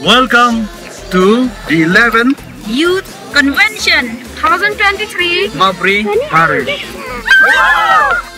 Welcome to the 11th Youth Convention 2023 Mawbri Parish.